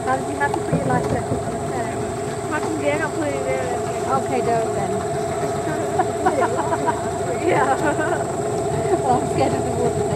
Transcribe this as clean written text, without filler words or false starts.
How did you have to put your life jacket on the chair? I can get up put it there. Okay, do it then. Yeah. Well, I'm scared of the water.